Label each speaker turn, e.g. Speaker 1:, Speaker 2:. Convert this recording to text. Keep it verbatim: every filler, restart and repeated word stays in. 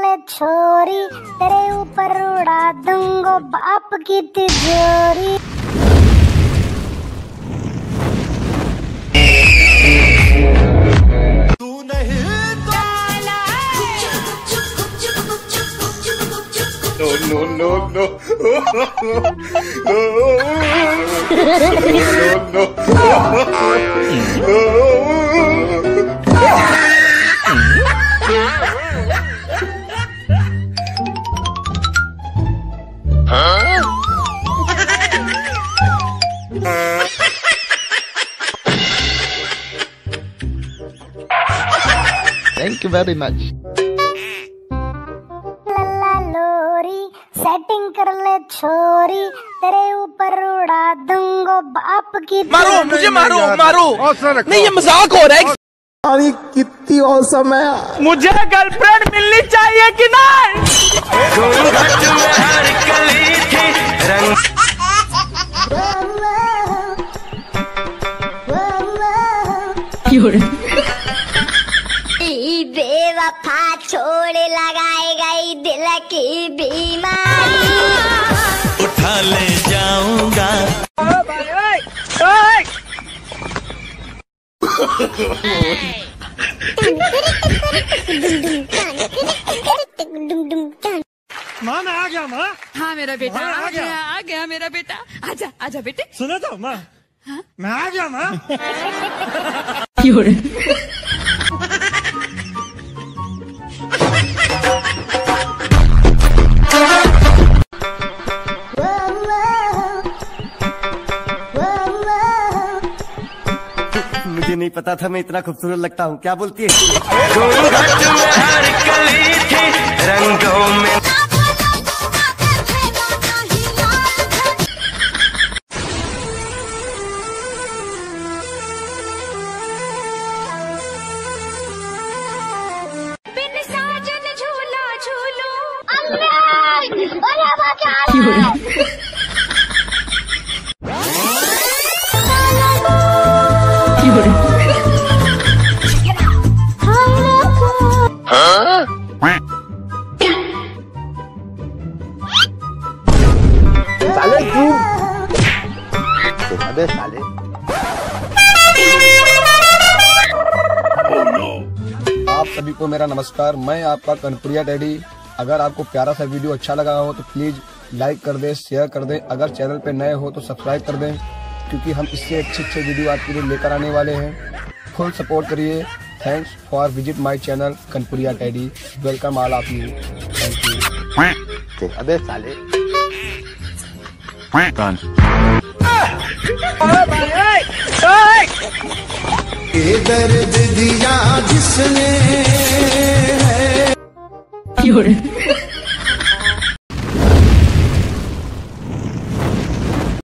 Speaker 1: ले छोरी, तेरे ऊपर उड़ा दूंगो बाप की तिजोरी।
Speaker 2: तू नहीं तो no no no no
Speaker 3: Thank you very much.
Speaker 1: लल्ला लोरी सेटिंग कर ले छोरी, तेरे ऊपर उड़ा दूंगो बाप की।
Speaker 4: मारो मुझे, मारो मारो, नहीं ये मजाक हो रहा है।
Speaker 3: अरे कितनी औसम है।
Speaker 4: मुझे गर्लफ्रेंड मिलनी चाहिए कि नहीं?
Speaker 1: बेवफा छोड़ लगाए गई दिल की बीमारी।
Speaker 2: उठा ले जाऊंगा।
Speaker 5: माँ मैं आ गया माँ।
Speaker 6: हाँ मेरा बेटा
Speaker 5: हाँ,
Speaker 6: आ गया आ गया मेरा बेटा। आजा आजा बेटे।
Speaker 5: सुनो तो माँ। हाँ? मैं आ गया माँ।
Speaker 7: मुझे नहीं पता था मैं इतना खूबसूरत लगता हूँ। क्या बोलती है? रंगों में
Speaker 1: बिन साजन झूला झूलो अल्लाह क्या
Speaker 3: साले तू अबे साले।
Speaker 8: आप सभी को मेरा नमस्कार, मैं आपका कनपुरिया डैडी। अगर आपको प्यारा सा वीडियो अच्छा लगा हो तो प्लीज लाइक कर दें, शेयर कर दें। अगर चैनल पे नए हो तो सब्सक्राइब कर दें, क्योंकि हम इससे अच्छे अच्छे वीडियो आपके लिए लेकर आने वाले हैं। फुल सपोर्ट करिए। Thanks for visit my channel Kanpuriya Daddy. Welcome all of you. Thank you.
Speaker 3: अबे साले।
Speaker 2: ये दर्द दिया जिसने है।